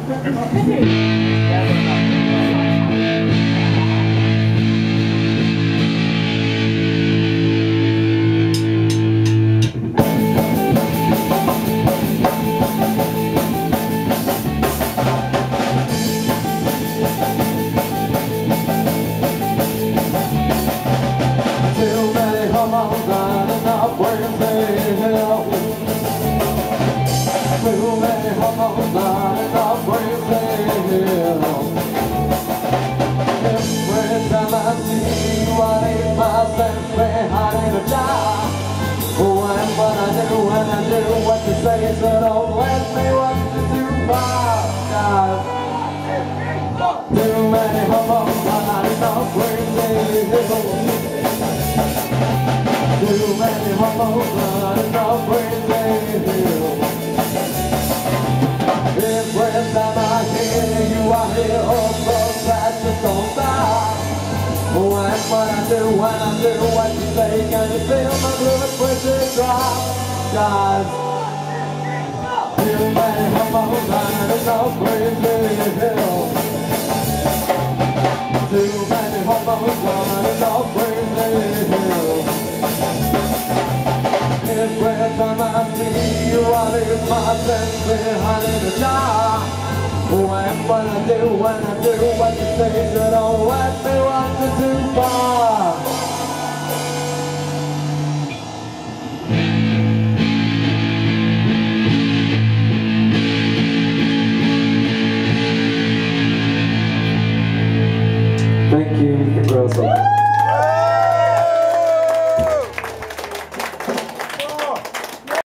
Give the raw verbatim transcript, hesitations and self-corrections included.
So don't let me want to do my God. Too many homos running off crazy hills. Too many homos running off crazy hills. Every time I hear you, I hear all those that just don't stop. When what I do, when I do what you say, can you feel my blood pressure drop? God. Too many homos running off crazy hills. Too many homos running off crazy hills. Every time I see you, I leave myself behind in the dark. When what I do, when I do what you say, so don't let me run too far.